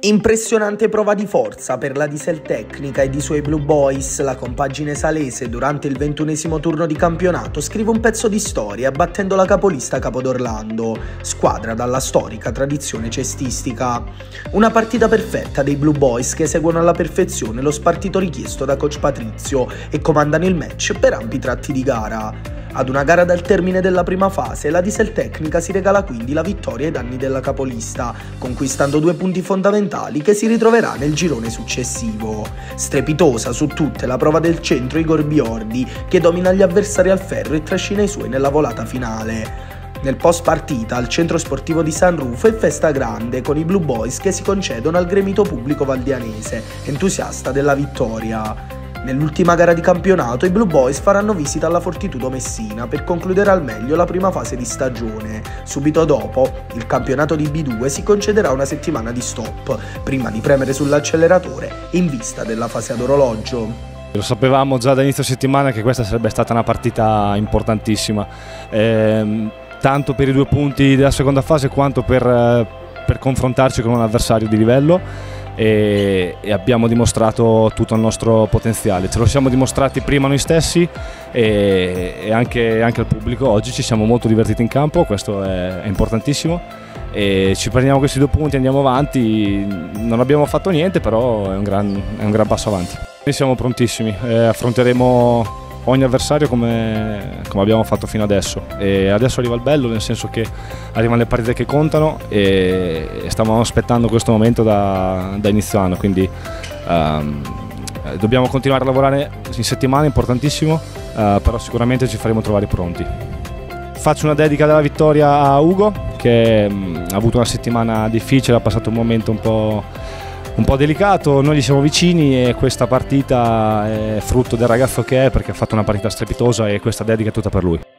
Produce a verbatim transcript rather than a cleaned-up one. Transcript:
Impressionante prova di forza per la Diesel Tecnica ed i suoi Blue Boys. La compagine salese durante il ventunesimo turno di campionato scrive un pezzo di storia battendo la capolista Capodorlando, squadra dalla storica tradizione cestistica. Una partita perfetta dei Blue Boys che eseguono alla perfezione lo spartito richiesto da coach Patrizio e comandano il match per ampi tratti di gara. Ad una gara dal termine della prima fase, la Diesel Tecnica si regala quindi la vittoria ai danni della capolista, conquistando due punti fondamentali che si ritroverà nel girone successivo. Strepitosa su tutte la prova del centro Igor Biordi, che domina gli avversari al ferro e trascina i suoi nella volata finale. Nel post partita al centro sportivo di San Rufo è festa grande, con i Blue Boys che si concedono al gremito pubblico valdianese, entusiasta della vittoria. Nell'ultima gara di campionato i Blue Boys faranno visita alla Fortitudo Messina per concludere al meglio la prima fase di stagione. Subito dopo, il campionato di B due si concederà una settimana di stop, prima di premere sull'acceleratore in vista della fase ad orologio. Lo sapevamo già da inizio settimana che questa sarebbe stata una partita importantissima, eh, tanto per i due punti della seconda fase quanto per, per confrontarci con un avversario di livello. E, e abbiamo dimostrato tutto il nostro potenziale, ce lo siamo dimostrati prima noi stessi e, e anche, anche al pubblico. Oggi ci siamo molto divertiti in campo, questo è, è importantissimo, e ci prendiamo questi due punti, andiamo avanti. Non abbiamo fatto niente, però è un gran, è un gran passo avanti. Noi siamo prontissimi, eh, affronteremo ogni avversario come, come abbiamo fatto fino adesso, e adesso arriva il bello, nel senso che arrivano le partite che contano e, e stavamo aspettando questo momento da, da inizio anno, quindi um, dobbiamo continuare a lavorare in settimana, è importantissimo, uh, però sicuramente ci faremo trovare pronti. Faccio una dedica della vittoria a Ugo, che um, ha avuto una settimana difficile, ha passato un momento un po' un po' delicato. Noi gli siamo vicini e questa partita è frutto del ragazzo che è, perché ha fatto una partita strepitosa, e questa dedica è tutta per lui.